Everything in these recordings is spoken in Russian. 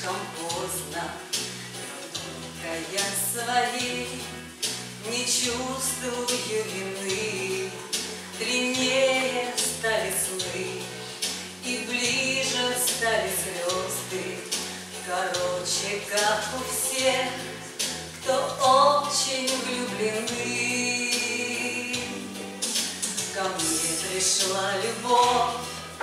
слишком поздно. Только я своей не чувствую вины. Длиннее стали сны, и ближе стали звезды. Короче, как у всех, кто очень влюблены. Ко мне пришла любовь,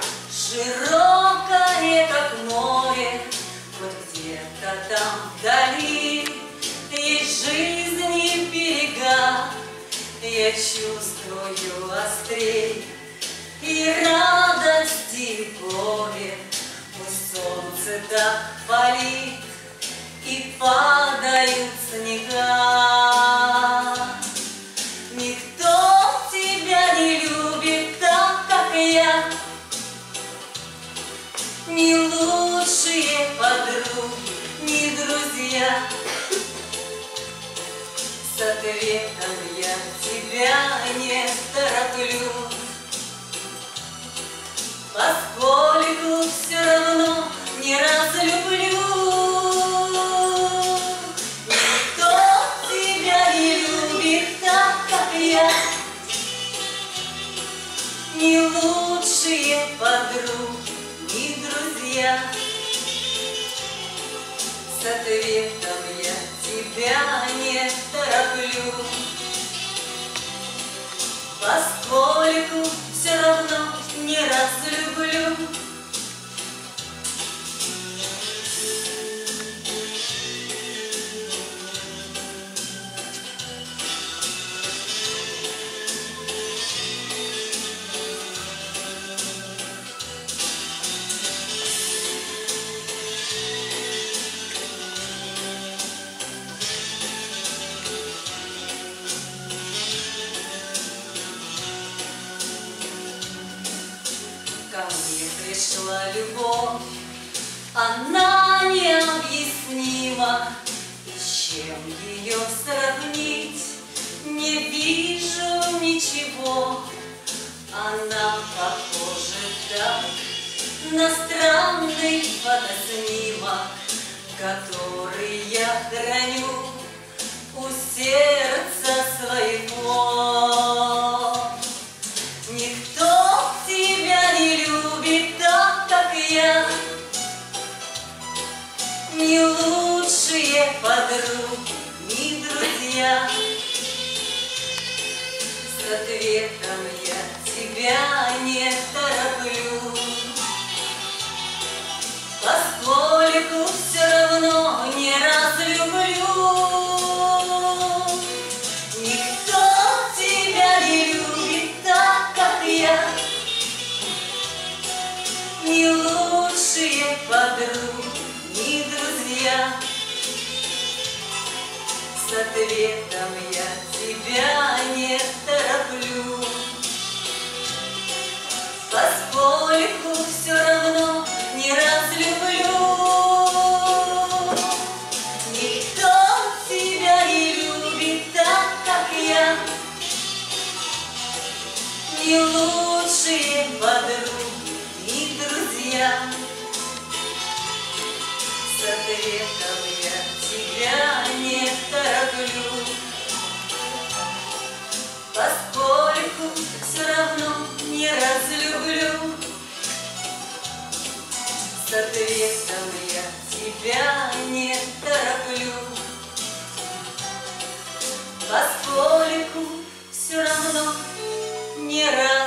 широкая, как море. Вот где-то там вдали есть жизни берега. Я чувствую острей и радость, и горе. Пусть солнце так палит, и падают снега. Никто тебя не любит так, как я. Ни лучшие подруги, ни друзья. С ответом я тебя не тороплю, поскольку все равно не разлюблю. Никто тебя не любит так, как я. Ни лучшие подруги, ни друзья. С ответом я тебя не тороплю, поскольку все равно не разлюблю. Ко мне пришла любовь, она необъяснима, и с чем ее сравнить, не вижу ничего. Она похожа так на странный фотоснимок, который я храню у сердца своего. Никто тебя не любит так, как я. Ни лучшие подруги, ни друзья. С ответом я тебя не тороплю, поскольку все равно не разлюблю. Никто тебя не любит так, как я. Ни лучшие подруги, ни друзья. С ответом я тебя не тороплю, поскольку все равно не разлюблю. Никто тебя не любит так, как я. Ни лучшие подруги, ни друзья. С ответом я тебя не тороплю, поскольку все равно не разлюблю. С ответом я тебя не тороплю, поскольку все равно не разлюблю.